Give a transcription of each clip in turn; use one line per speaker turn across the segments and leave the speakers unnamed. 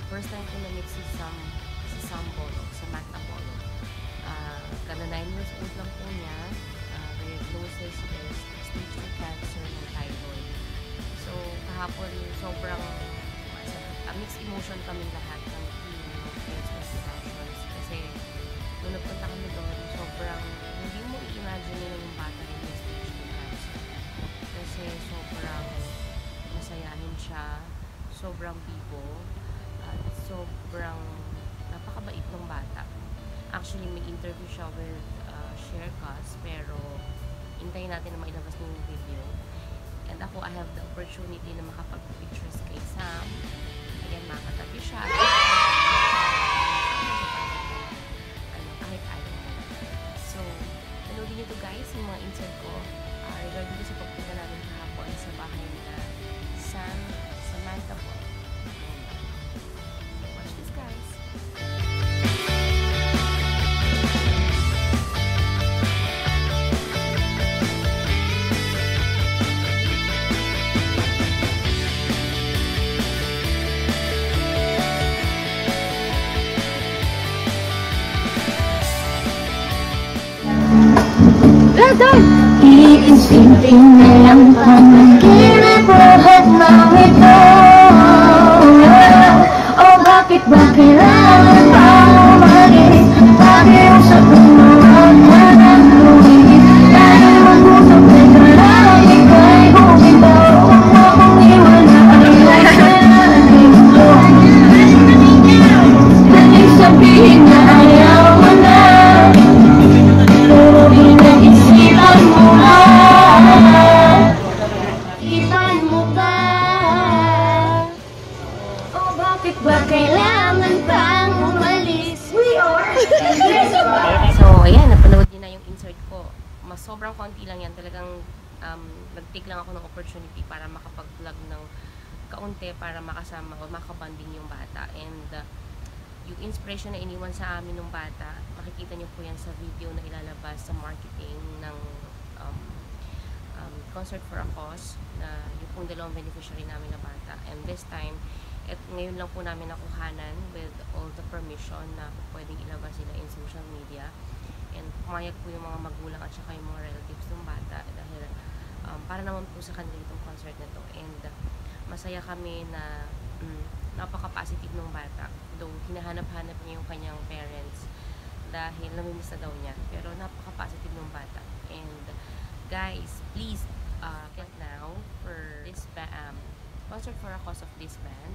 first time ko na-meet si Sam Bolog, Samantha Bolog. Kada 9 years old lang po niya. Diagnosis is stage 2 cancer ng thyroid. So, kahapon, sobrang mixed emotion kami lahat ng team ng Friends with Passions. Kasi, nung nagpunta kami doon, sobrang hindi mo i-imagine na yung bata rin yung stage 2 cancer. Kasi, sobrang masayahin siya, sobrang bibo, at sobrang napakabait ng bata. Actually, may interview siya with Sharecast, pero hintayin natin na mailabas niyo yung video. And ako, I have the opportunity na makapag-pictures kay Sam. Ayan, makatabi siya. Kahit ayaw mo. So, panoodin niyo to guys, yung mga insert ko. Regarding ko sa pagpunta namin kahapon sa bahay nila Samantha po. Watch this guys.
Iisipin na lang panaginip lahat ng ito. O bakit ba kailangan pa umalis? Bakit sa tumunog na ng luwis? Dahil mag-usap na lang ika'y bumitaw. Huwag mo kong iwan na ayos na nandito. Dali sabihin na ayaw mo na, pero inaisipan mo na. Ipan mo ba? O bakit ba kailangan pang umalis? We are
So, ayan, napanood niyo na yung insert ko. Sobrang konti lang yan. Talagang nag-take lang ako ng opportunity para makapag-vlog ng kaunti para makasama o makabanding yung bata. And yung inspiration na iniwan sa amin ng bata, makikita niyo po yan sa video na ilalabas sa marketing ng Concert for a Cause, na yung pong dalawang beneficiary namin na bata. And this time, ngayon lang po namin nakuhanan with all the permission na pwedeng ilabas sila in social media. And pumayag po yung mga magulang at saka yung mga relatives ng bata dahil para naman po sa kanila itong concert na to. And masaya kami na napaka-positive ng bata. Though hinahanap-hanap niya yung kanyang parents dahil namimiss na daw niya. Pero napaka-positive ng bata. And guys, please get now for this Concert for a Cause of this band.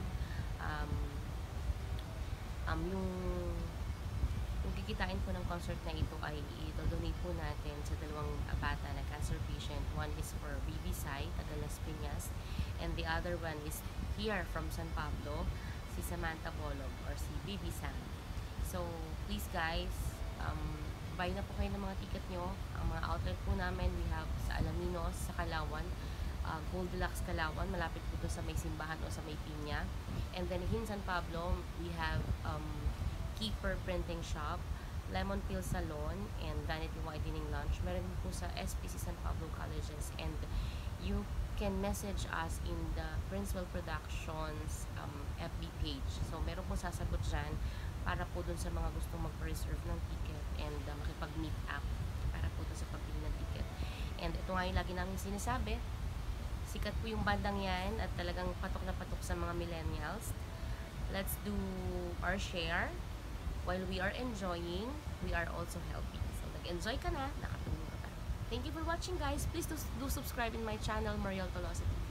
Yung kikitain po ng concert na ito ay i-donate po natin sa dalawang bata na cancer patient. One is for Baby Sai, taga Las Piñas, and the other one is here from San Pablo, si Samantha Bolog or si Baby Sam. So please guys, buy na po kayo ng mga ticket nyo. Ang mga outlet po namin, we have sa Alaminos, sa Calauan, Goldilocks Calauan, malapit po doon sa may simbahan o sa may pinya. And then in San Pablo, we have Keeper Printing Shop, Lemon Peel Salon, and Vanity Widening Lounge. Meron po sa SPC San Pablo Colleges. And you can message us in the Princewell Productions FB page. So meron po sasagot dyan para po dun sa mga gustong mag-reserve ng ticket and makipag-meet up para po dun sa pagbili ng ticket. And ito nga yung lagi namin sinasabi, sikat po yung bandang yan at talagang patok na patok sa mga millennials. Let's do our share. While we are enjoying, we are also helping. So nag-enjoy ka na, nakatulong ka pa. Thank you for watching guys. Please do subscribe in my channel, Mariel Tolosa TV.